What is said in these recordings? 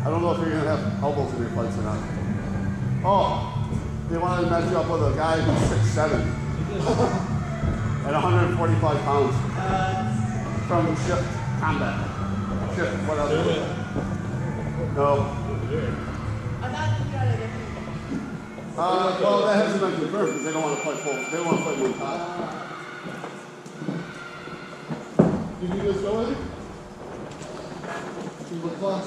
I don't know if you're going to have elbows in your fights or not. Oh, they wanted to match you up with a guy who's 6'7" at 145 pounds from Shift Combat. Shift, what else? No. Well, that hasn't been confirmed because they don't want to fight both. They don't want to fight one time. Did you guys go in? See what class?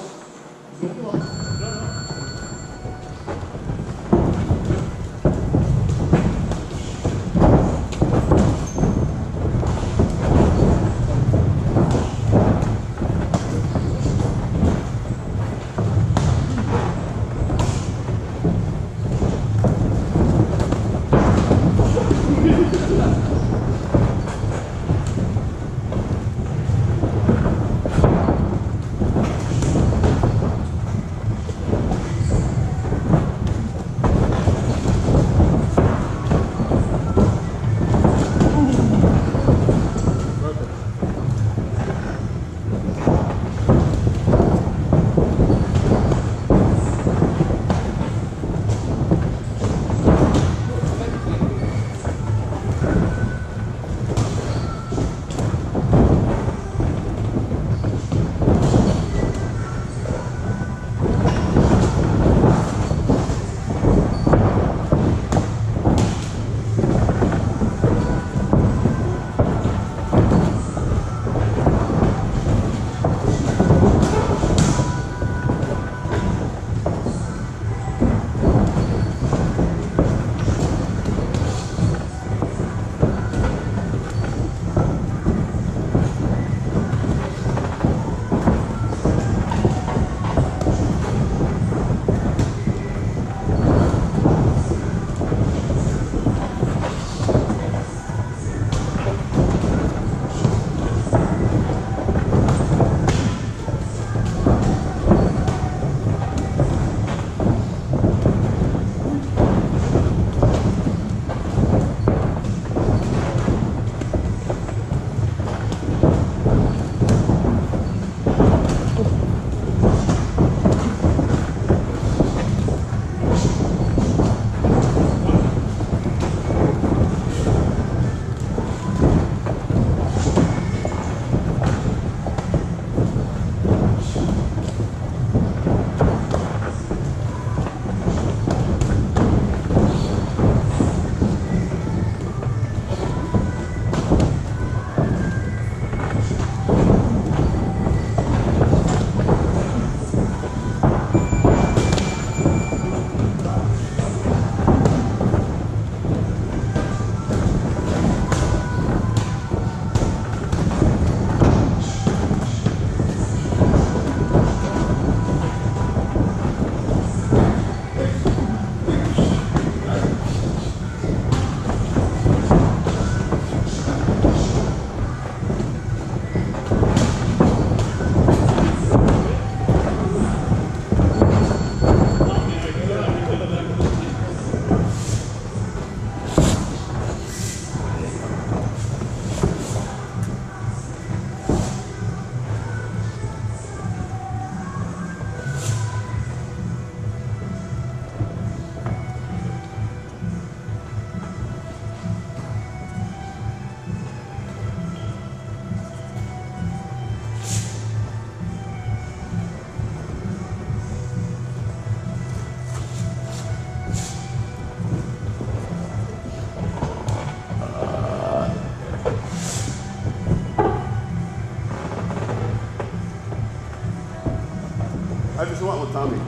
I just went with Tommy.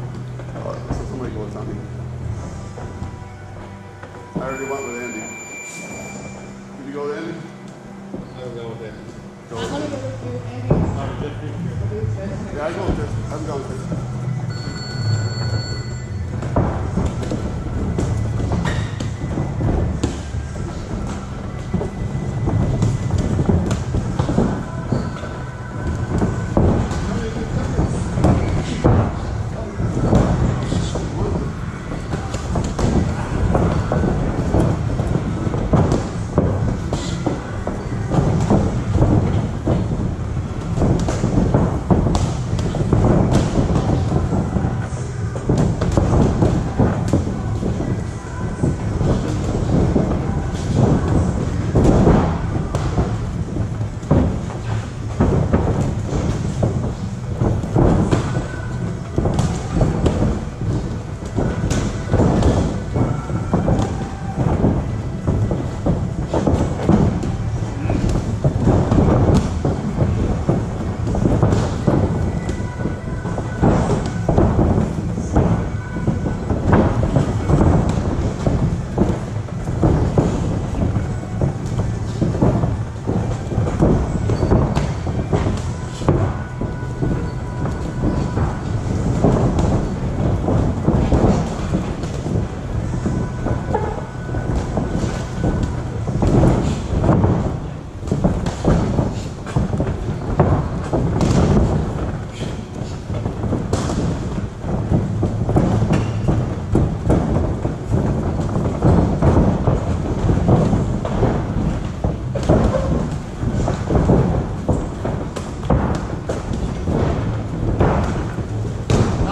So somebody go with Tommy. I already went with Andy. Did you go with Andy? I'll go with Andy. Go with Andy. Yeah, I go with this. I'm going with this.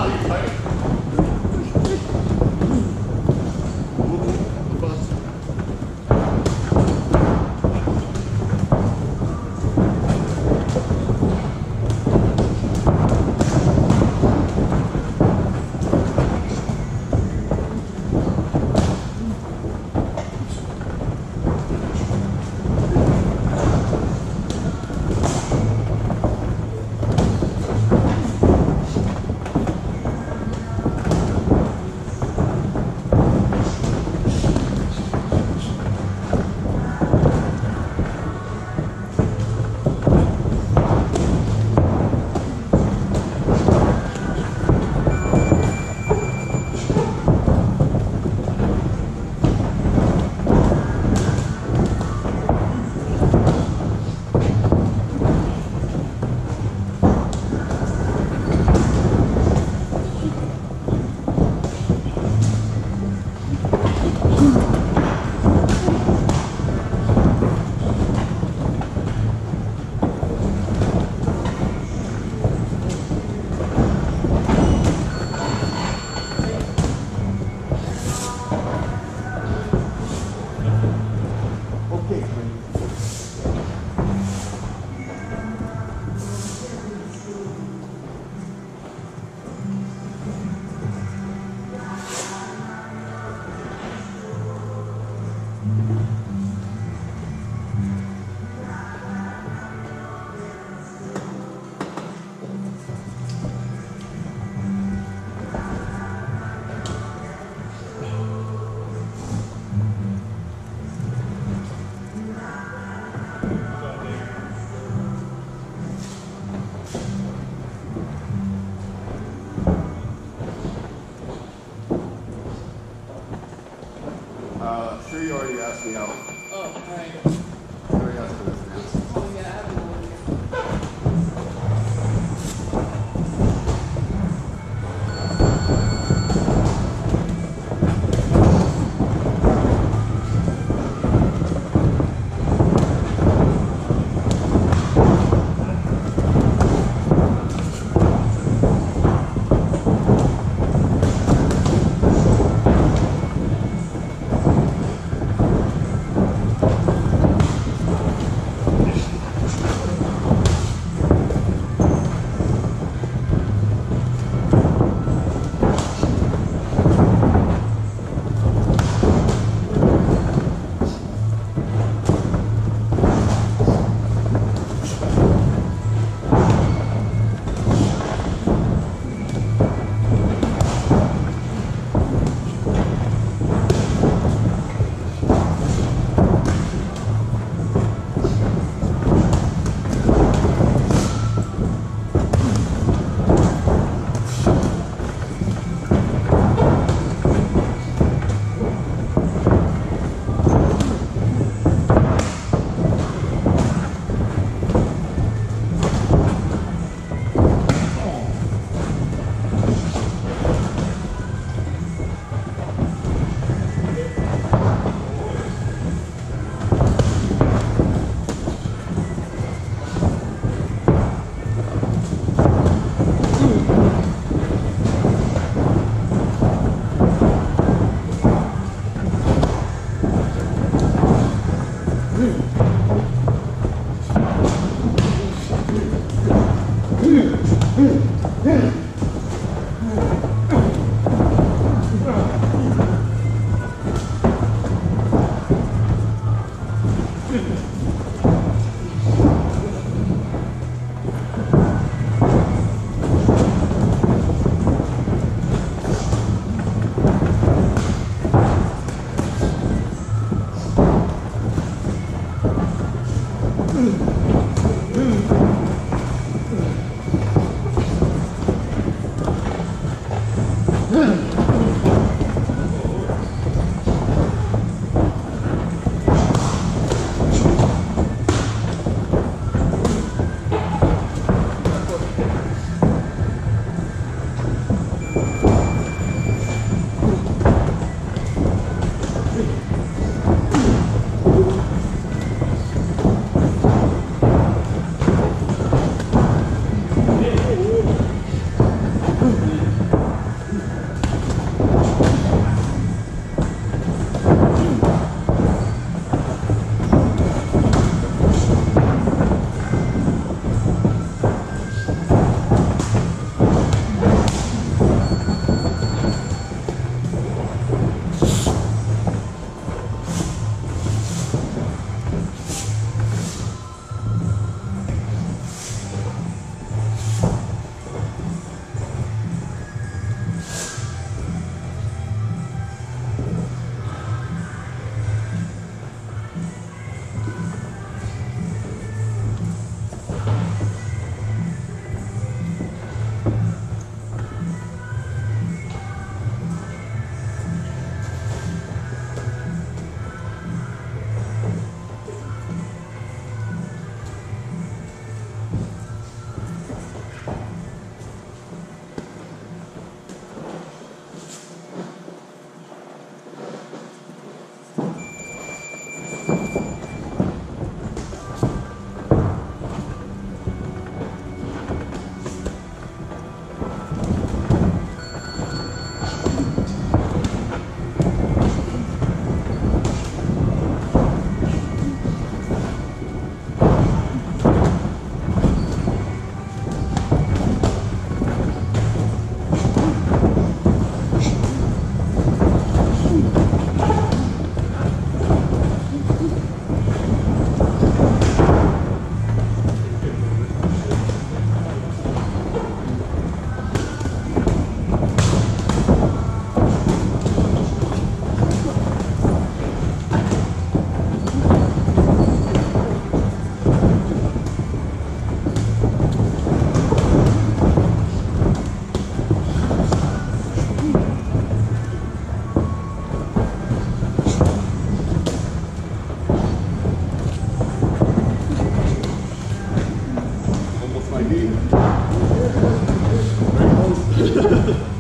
Sure you already asked me out. Oh, all right. You already asked me this dance. Oh, yeah, I have one here.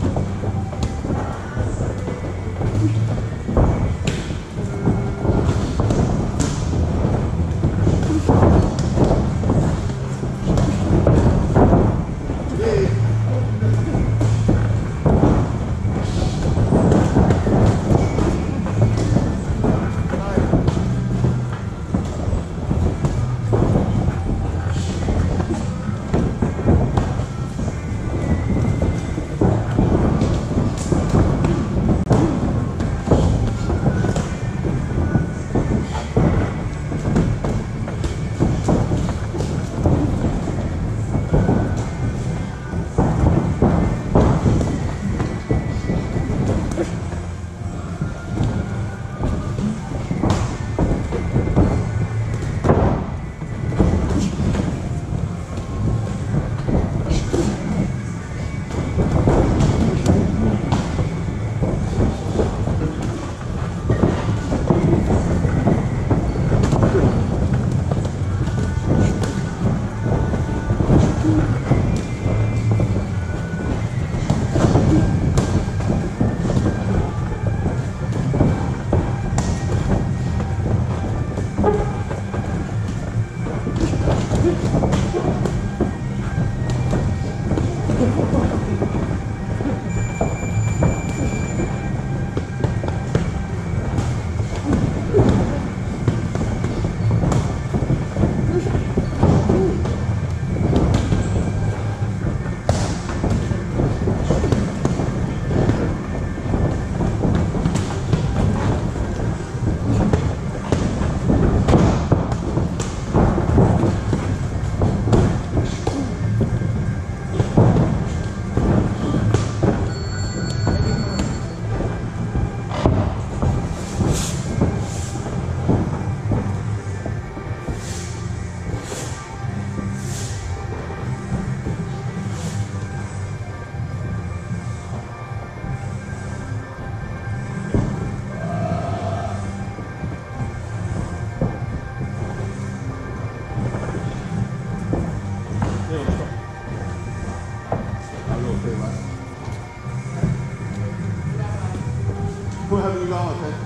Who have you gone with?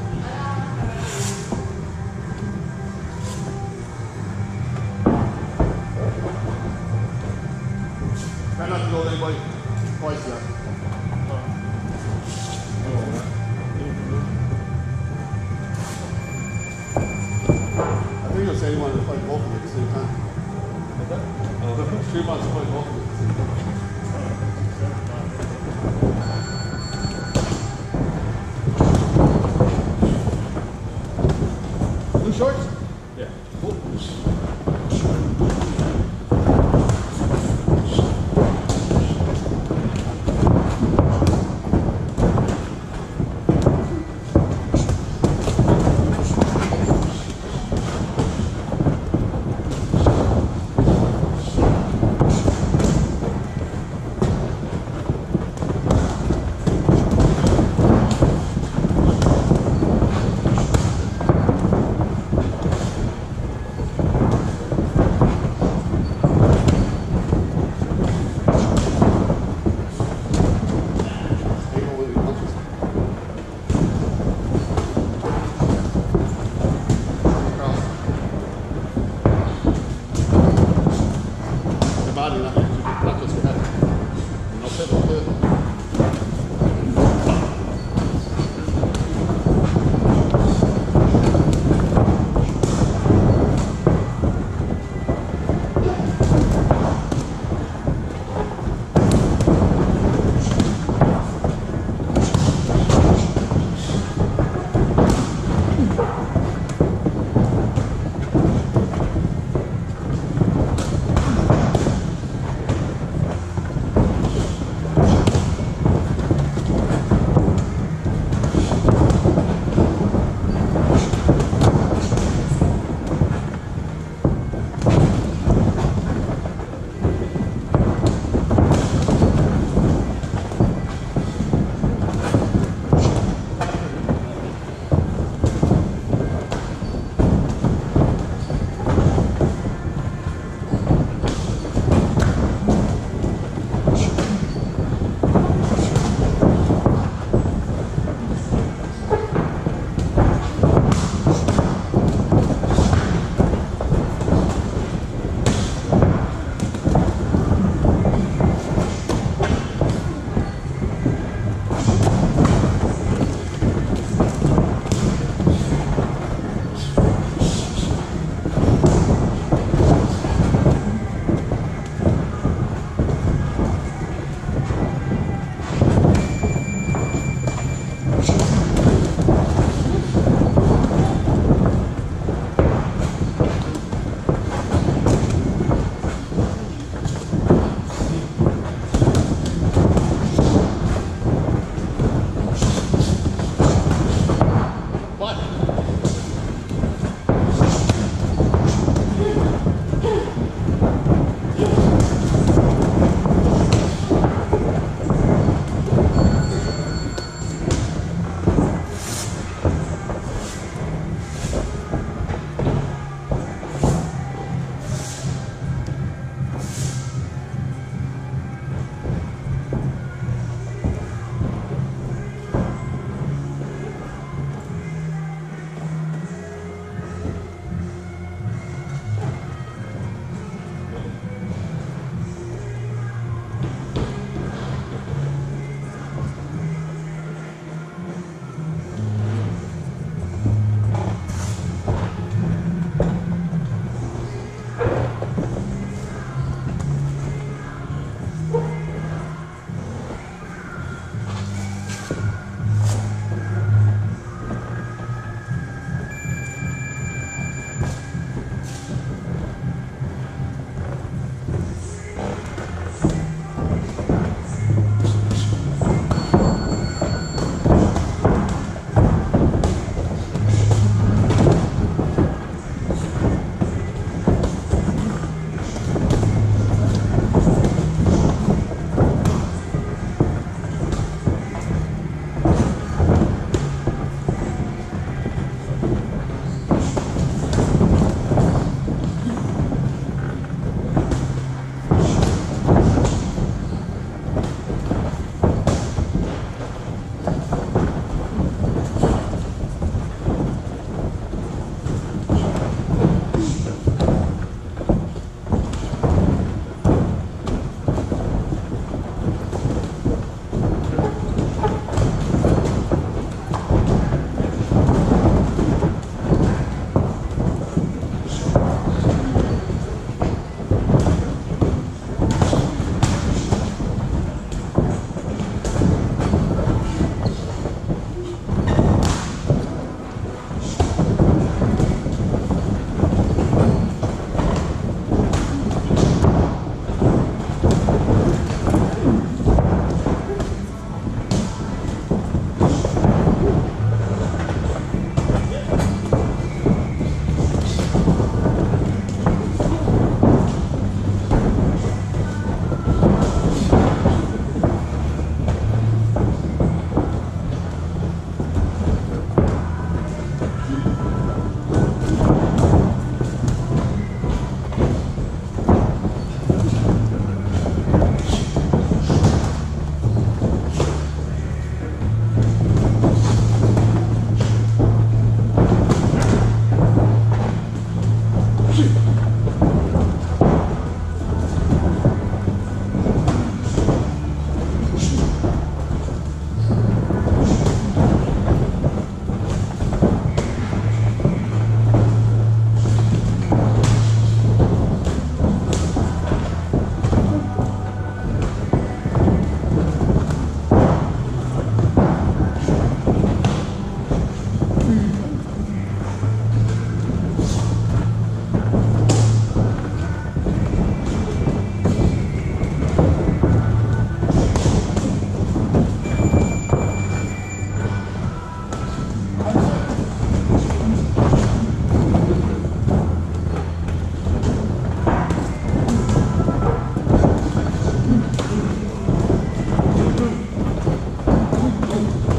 Try not to go with anybody twice yet. I think you'll say you wanted to fight both of them at the same time. She wants to fight both of them at the same time. Shorts? Yeah. Cool.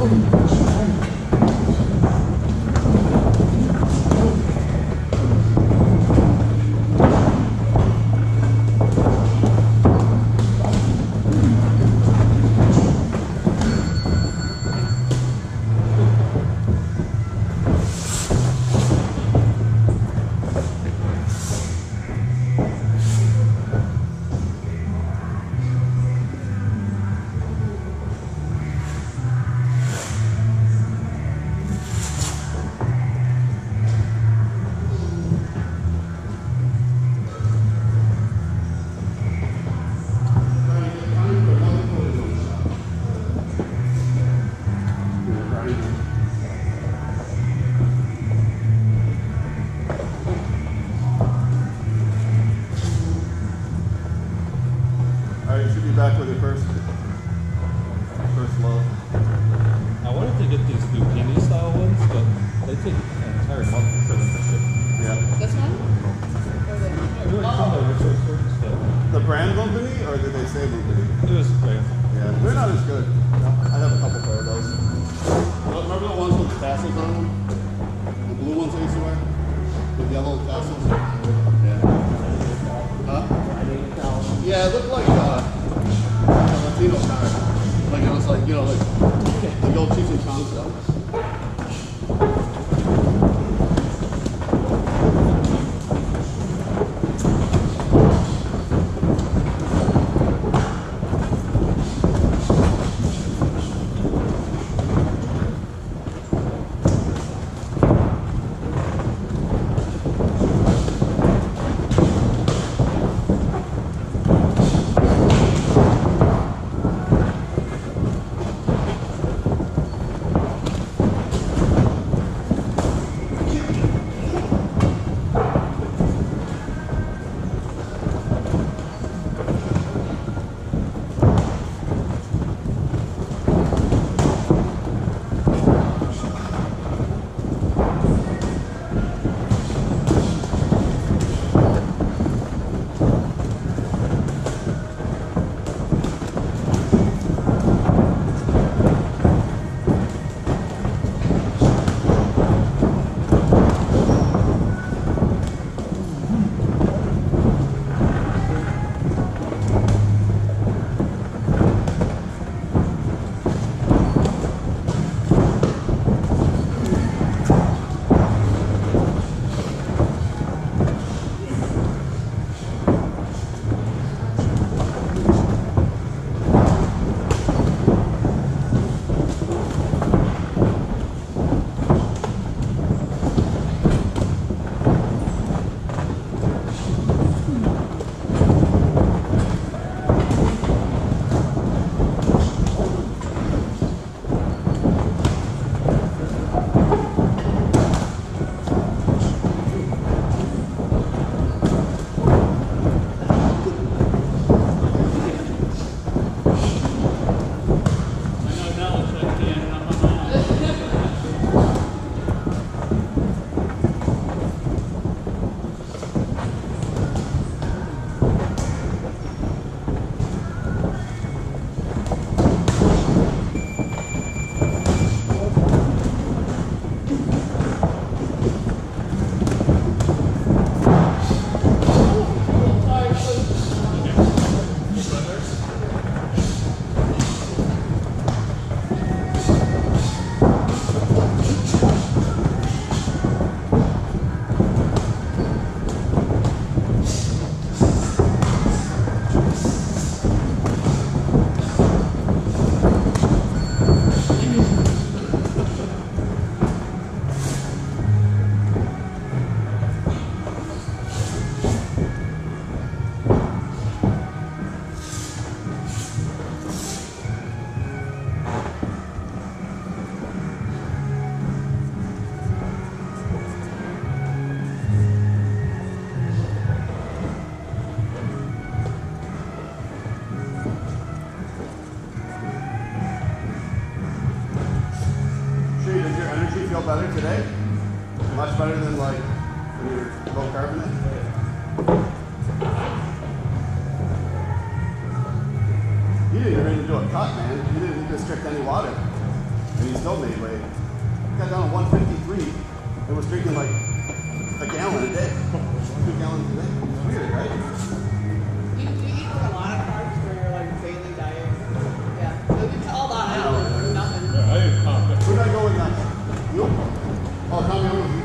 Back with your first load. I wanted to get these zucchini style ones, but they take an entire month for them to ship. Yeah. This one? I really found that was so certain stuff. The brand company, or did they say company? It was brand. Yeah, they're not as good. I have a couple pair of those. Remember the ones with the tassels on them? The blue ones I used to wear? With yellow tassels? Yeah. Huh? Yeah, it looked like Latino style. Like it was like, you know, like the old Cheech and Chong stuff. feel better today? Much better than like when you're low carbonate? You didn't even do a cut, man. You didn't restrict any water. and he still made weight. He got down to 153 and was drinking like a gallon a day. 2 gallons a day. It's weird, right? You eat like a lot of carbs for your like daily diet. Yeah. So you tell that out. There's nothing. Yeah, I ate coffee. Where did I go with next? You? Oh, Tommy, I'm with you.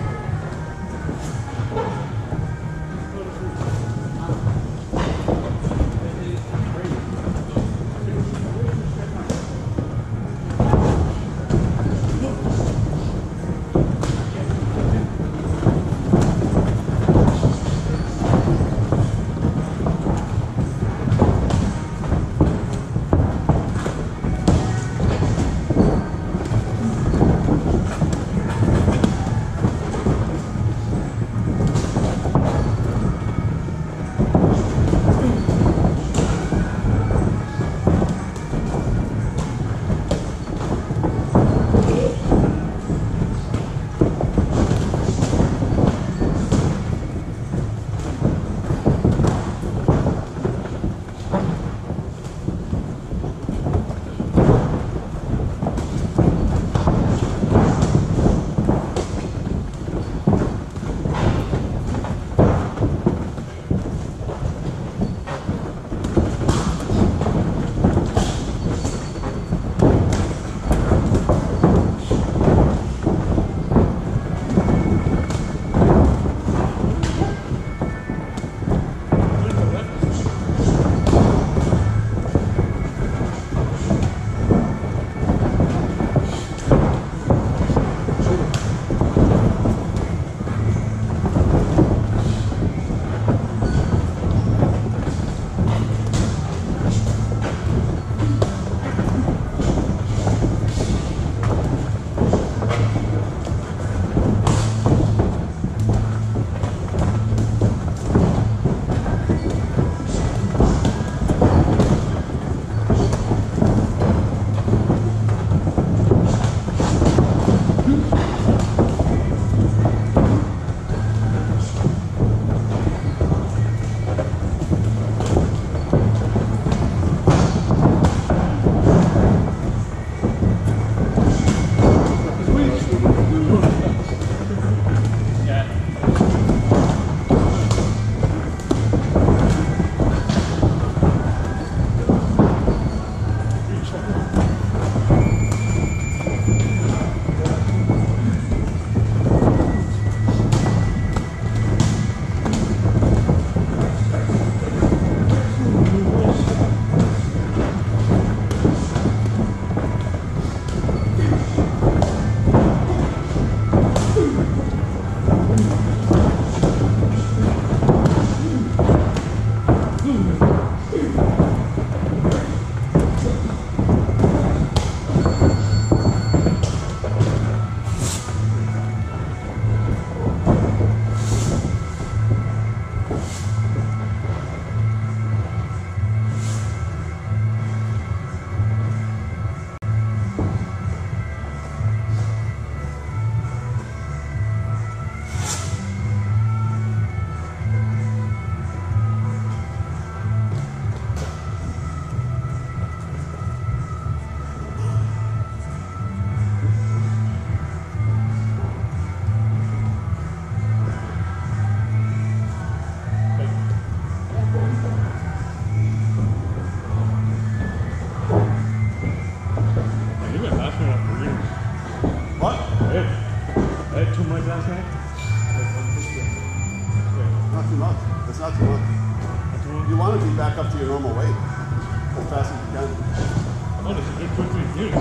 You want to be back up to your normal weight as fast as you can. Oh, this is a good quickly unit.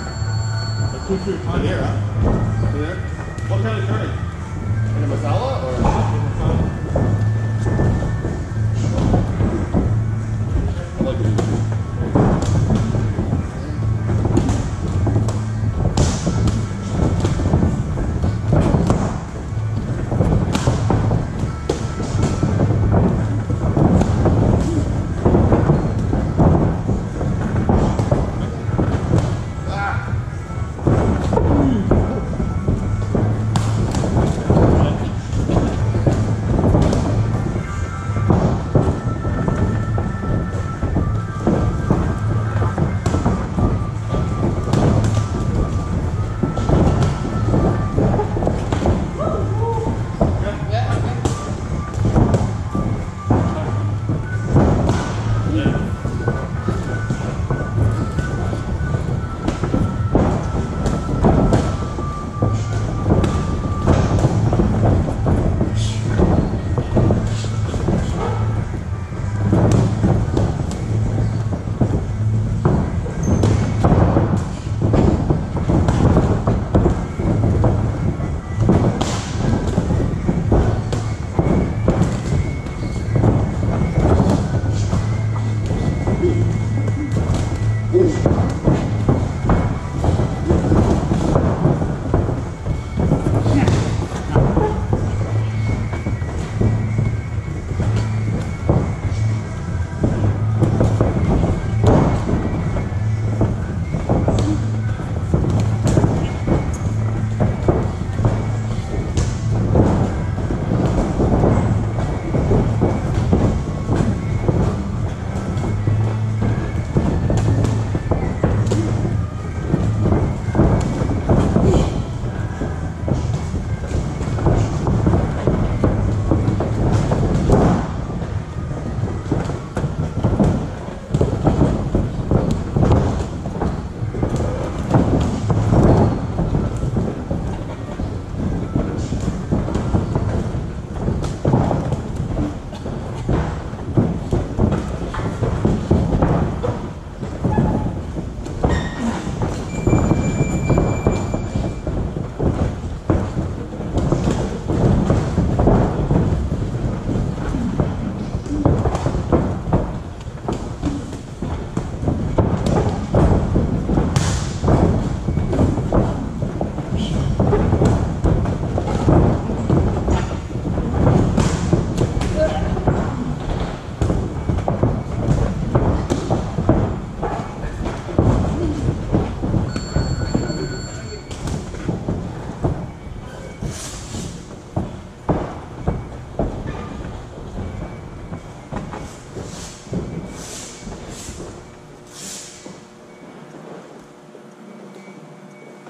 A quicker time Here, huh? Here. What kind of curry? In a masala or? I like it.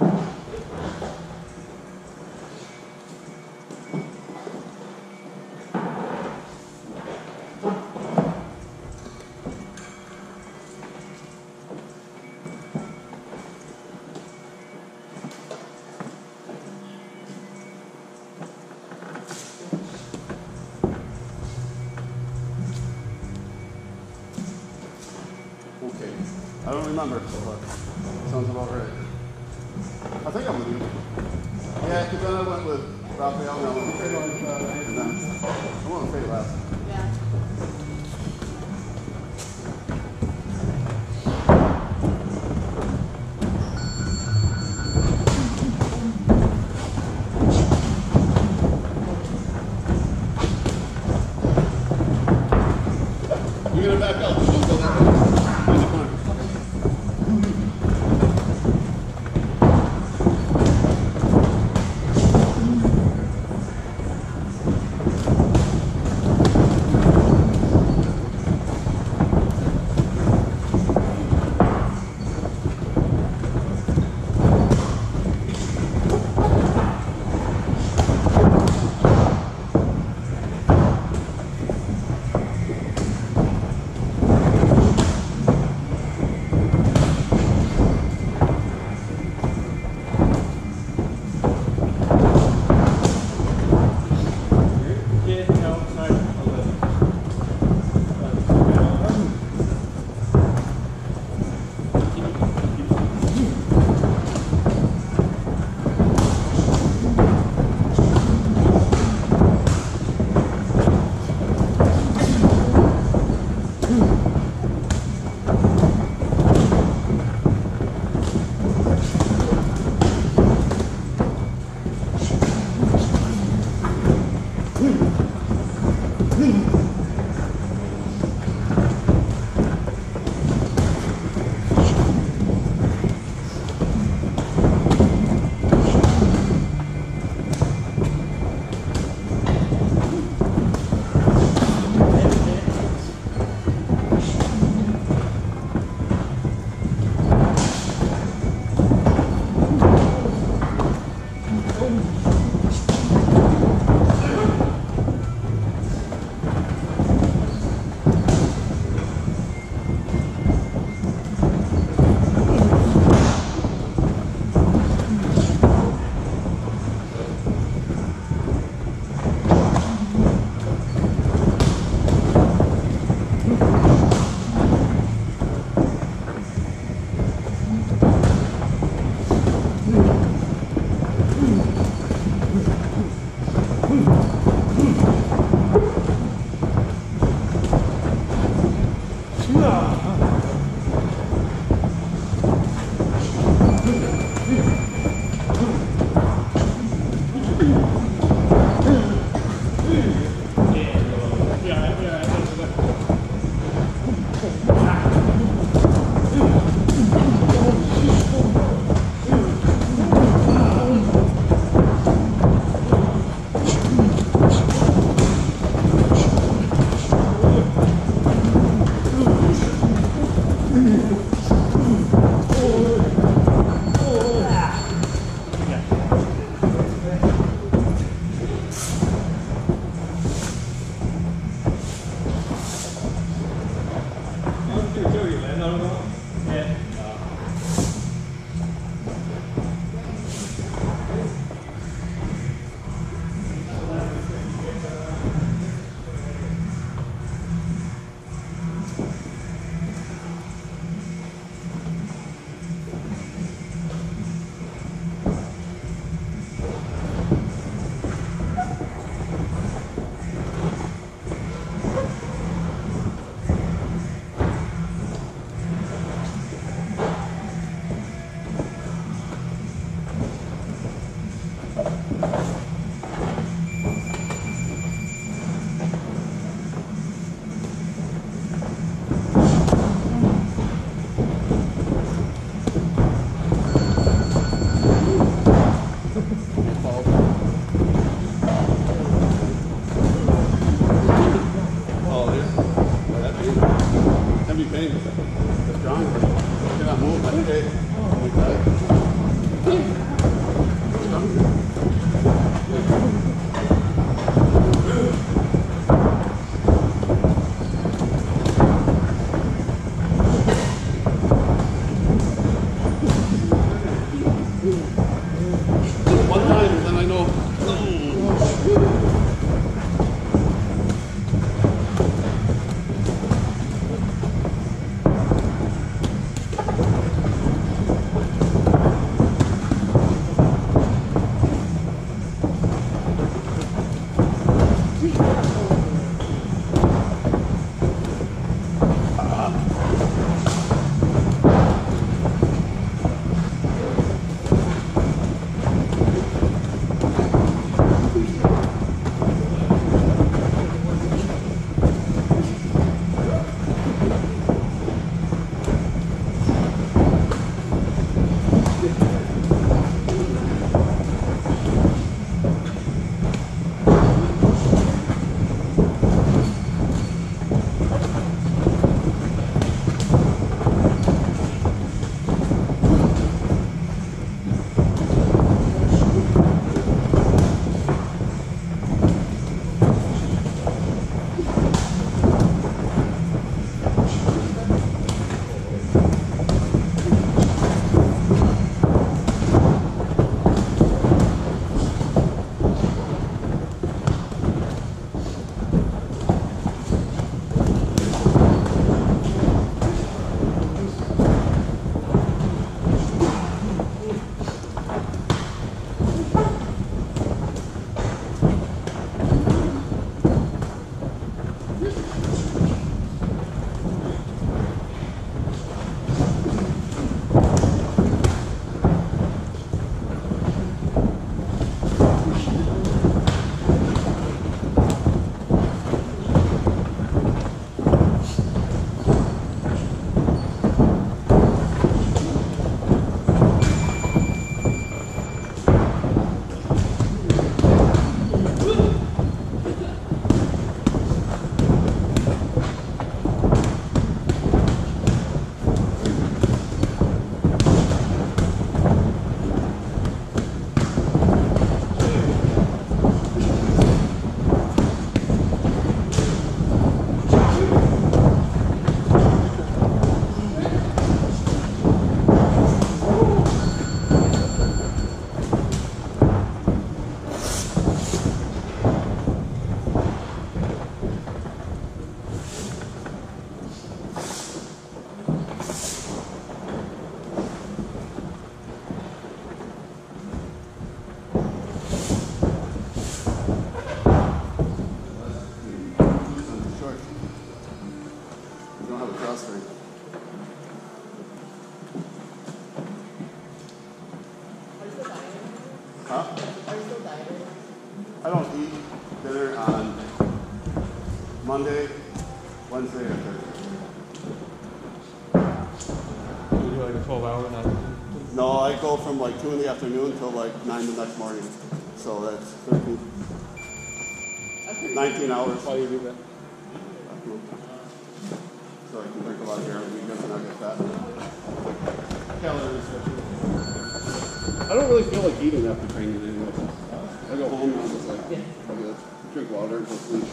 Okay. I don't remember, but sounds about right. I think I'm with you. Yeah, because then I went with Raphael and I went with Faye. And then I went with Faye last. Yeah. You're going to back up. We'll go that way. In the corner. Huh? Are you still dieting? I don't eat dinner on Monday, Wednesday, and Thursday. You do like a 12-hour night? No, I go from like 2 in the afternoon till like 9 the next morning. So that's 13, 19 hours. Why do you do that? So I can drink a lot of beer on the weekends and not get fat. Calories. I don't really feel like eating after training anyway. I go home and I'm just like, I'll just drink water and go sleep.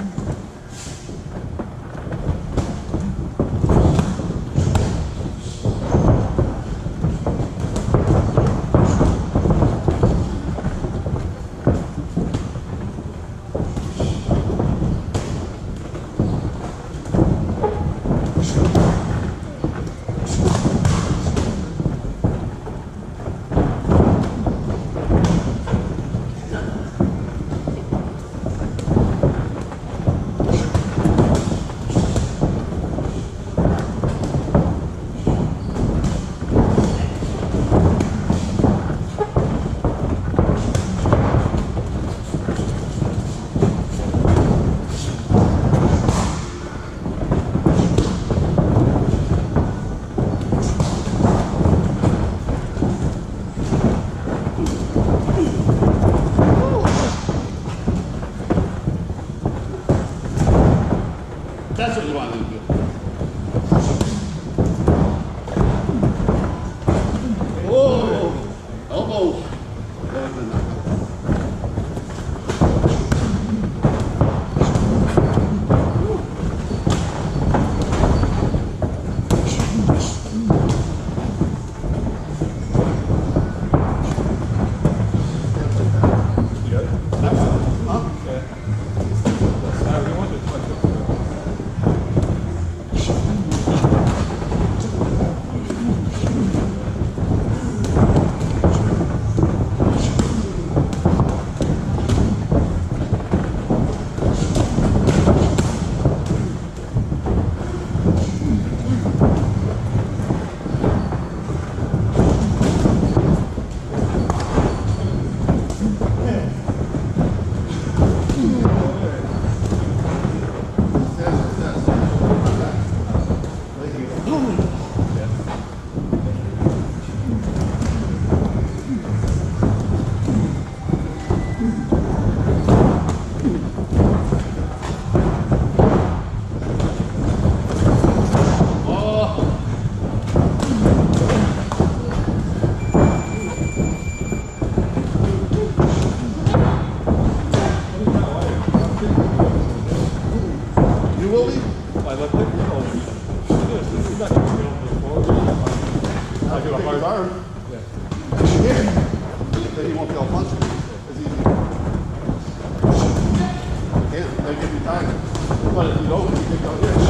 That's what you want to do. Whoa! Elbow. Then he won't be able to punch it. It's easy. You can't. They give you time. But if you don't, you can go here.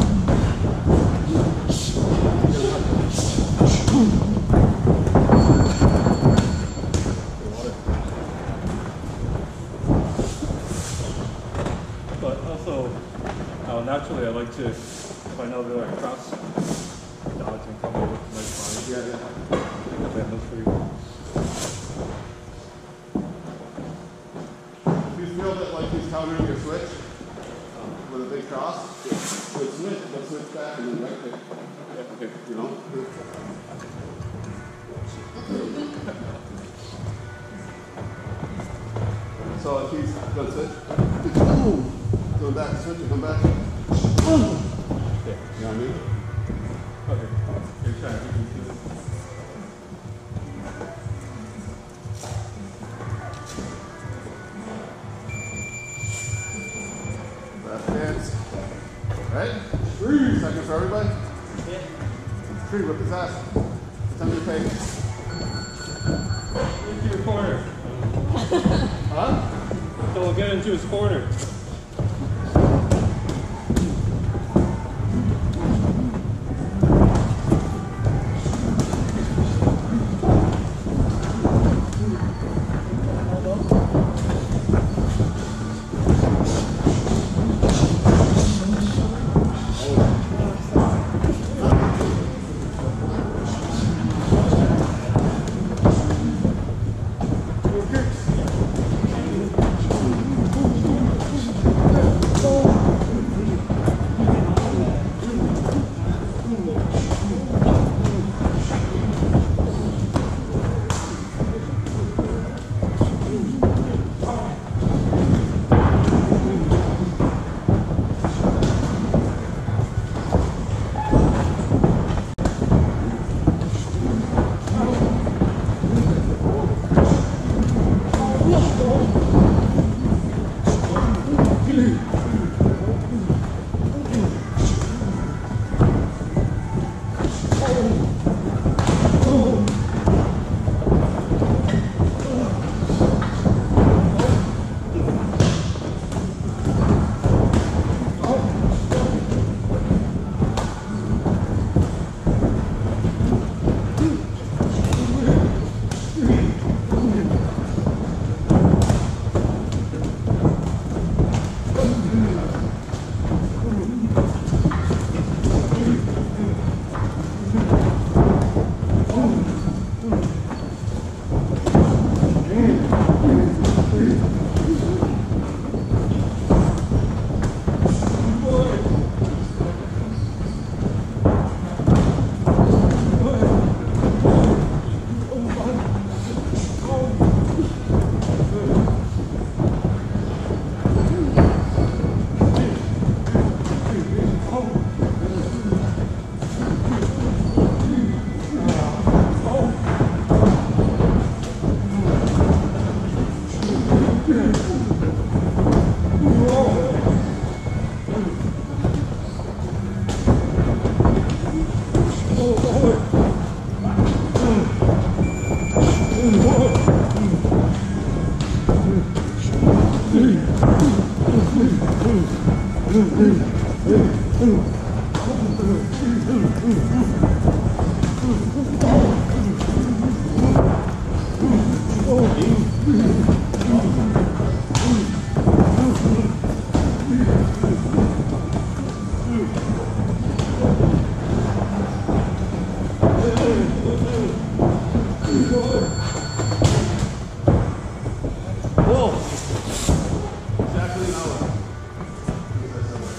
But also, naturally I like to, if I know they're like cross, dodge and come over to my body. Yeah, yeah. I think that looks pretty good. If you feel that like he's countering your switch with a big cross, good switch, but switch back and then right kick. Yeah, okay, you know? So if he's good switch, boom, going back, switch and come back. Boom. Yeah. You know what I mean? Okay. You're trying to do it. Left hands. Right? 3 seconds for everybody. Yeah. 3, whip his ass. Pretend you're paying. Into your corner. Huh? So we'll get into his corner.